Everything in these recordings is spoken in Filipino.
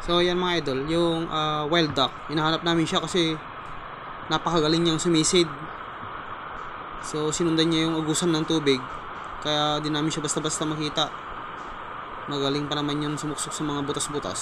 So yan mga idol, yung wild duck, hinahanap namin siya kasi napakagaling niyang sumisid. So sinundan niya yung ugusan ng tubig, kaya di namin siya basta-basta makita. Magaling pa naman yun sumuksok sa mga butas-butas.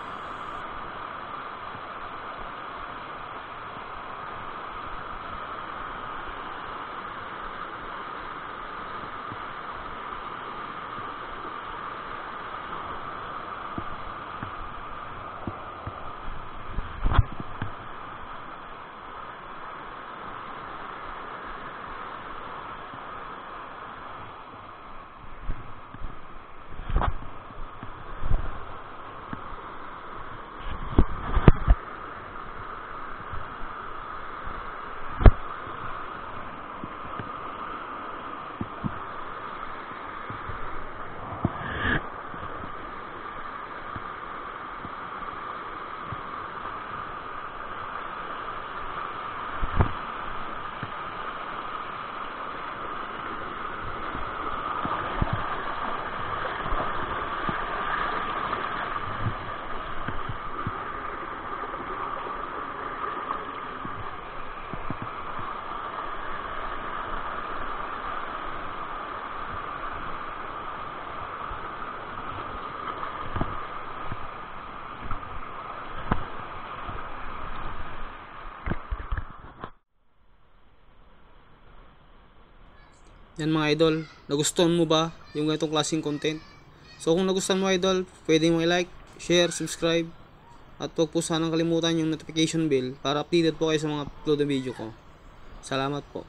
Yan mga idol, nagustuhan mo ba yung ganitong klaseng content? So kung nagustuhan mo idol, pwede mo i-like, share, subscribe, at huwag po sanang kalimutan yung notification bell para updated po kayo sa mga upload na video ko. Salamat po.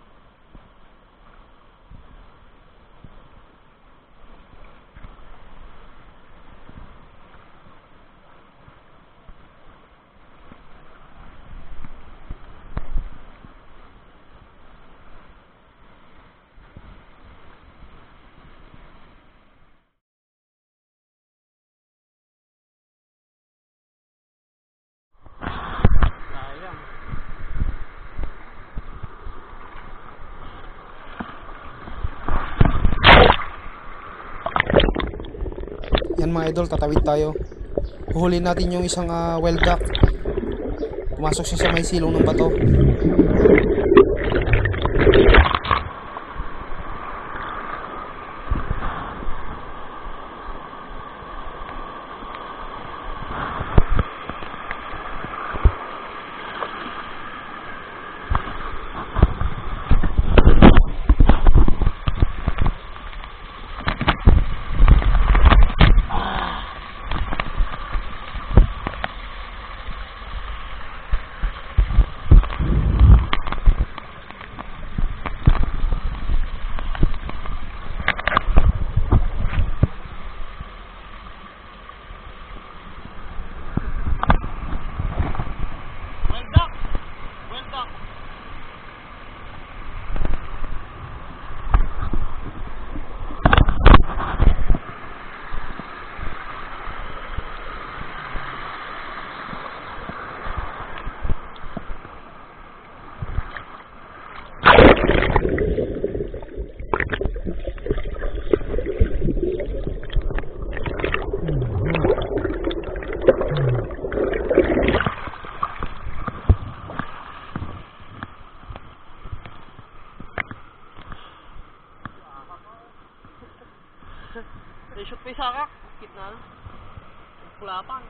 Yan mga idol, tatawid tayo. Huhulin natin yung isang wild duck. Pumasok siya sa may silong ng bato. Shoot pa yung sakak, kit na kulapan.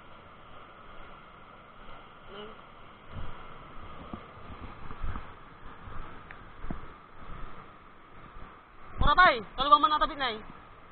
Mura tay, kalubang man natabit na eh.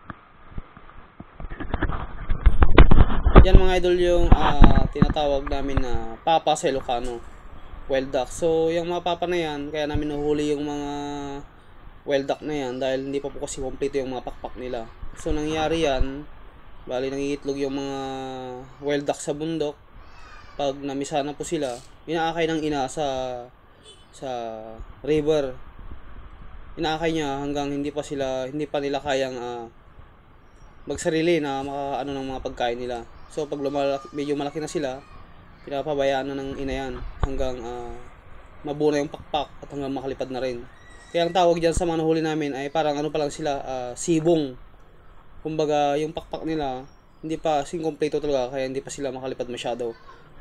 Yan mga idol yung tinatawag namin na papa sa Ilocano, wild duck. So yung mga papa na yan, kaya namin nahuli yung mga wild duck na yan dahil hindi pa po kasi kompleto yung mga pakpak nila. So nangyari yan, bali nangiitlog yung mga wild duck sa bundok. Pag namisa na po sila, inaakay ng ina sa river. Inaakay niya hanggang hindi pa nila kayang magsarili na makaano ng mga pagkain nila. So pag medyo malaki na sila, pinapabayaan na ng ina yan hanggang mabuo na yung pakpak at hanggang makalipad na rin. Kaya ang tawag dyan sa mga nahuli namin ay parang ano pa lang sila, sibong. Kumbaga yung pakpak nila Hindi pa kasing kompleto talaga, kaya hindi pa sila makalipad masyado.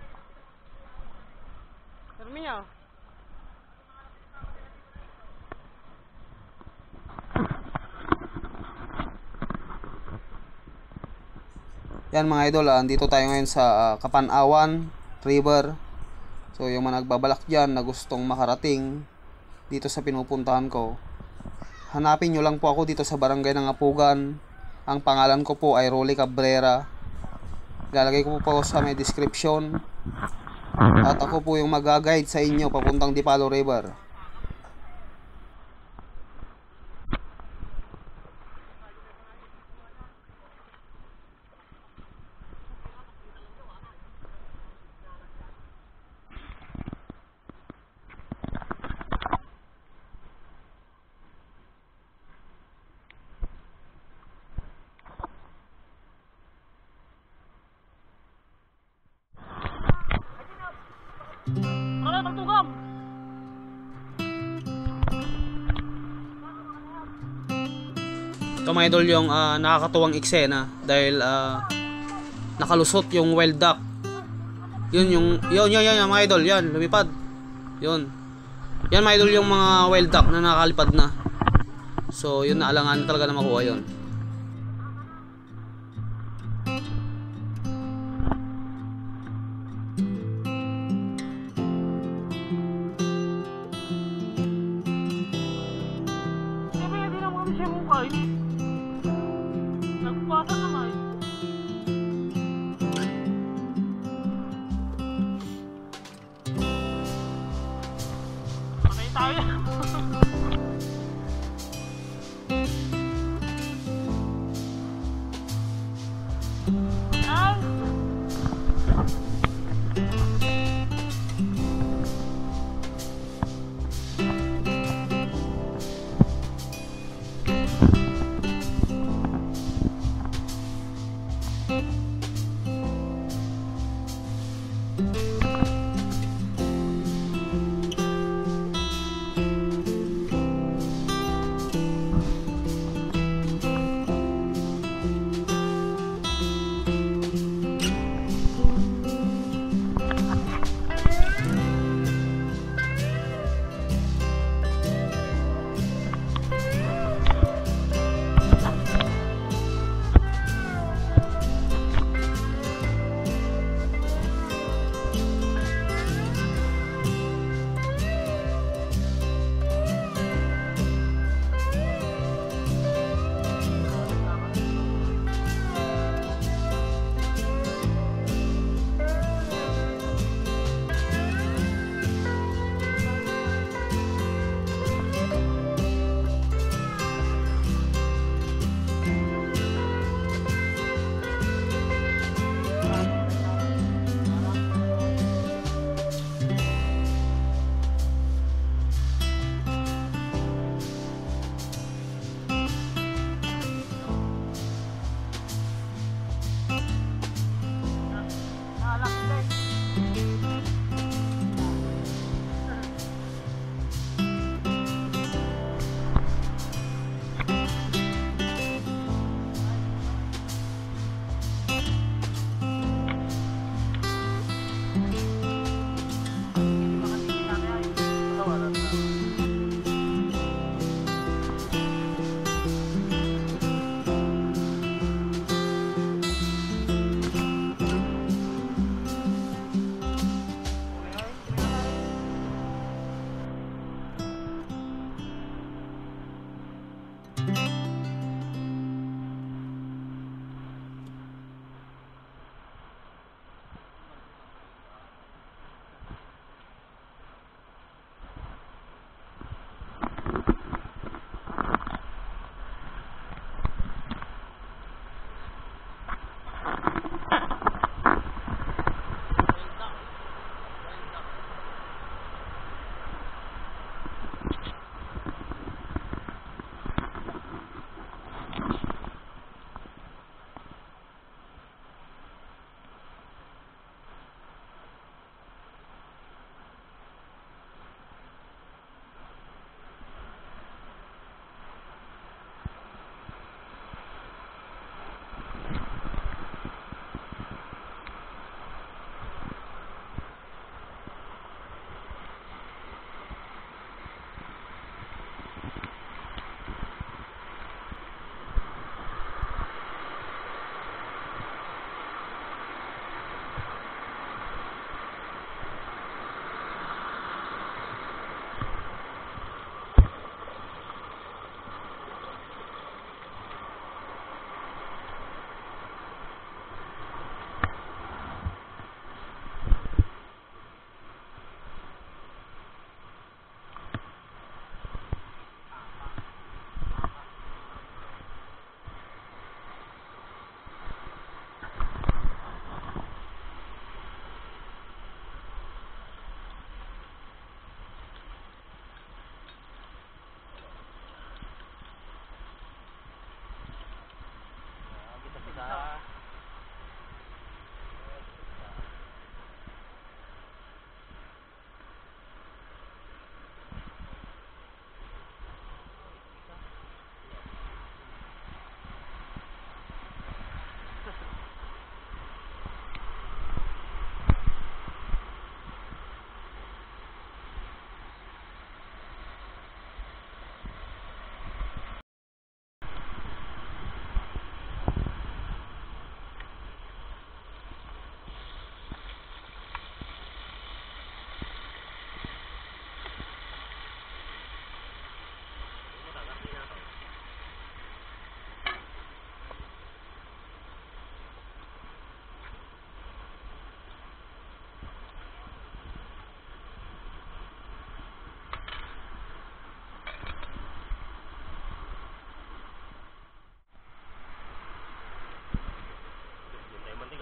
Terminya. Yan mga idol, andito tayo ngayon sa Kapanawan River. So yung mga nagbabalak dyan na gustong makarating dito sa pinupuntahan ko, hanapin nyo lang po ako dito sa barangay ng Apugan. Ang pangalan ko po ay Rolly Cabrera. Lalagay ko po sa may description. At ako po yung mag-guide sa inyo papuntang Dipalo River. Ano tugtugam? Ito mga idol yung nakakatuwang eksena dahil nakalusot yung wild duck. Yun mga idol, yan lumipad. Yun. Yan mga idol yung mga wild duck na nakakalipad na. So yun, naalangan talaga na makuha yun. Hindi naman kami siya mukay. Nagpasa naman. Patay tayo. Ay!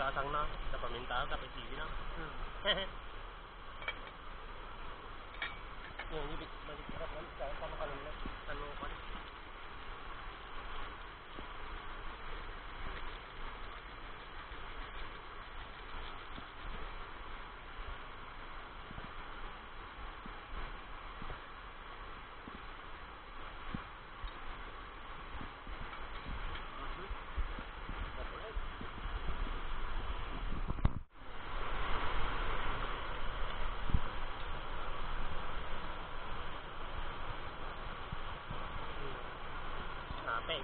lasang na. Sa paminta, tapos sige na. Yun, yung balik sarap lang. Paano ka lang na? Ano ka? Snapping.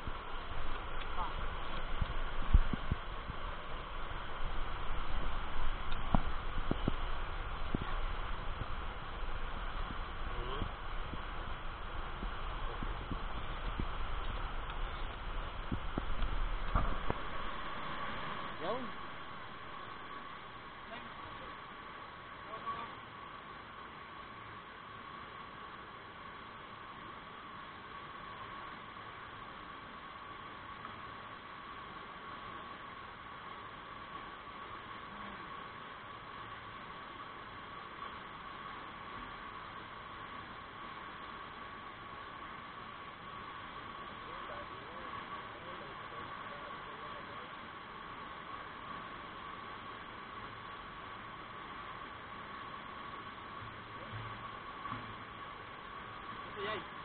Yun. Ay,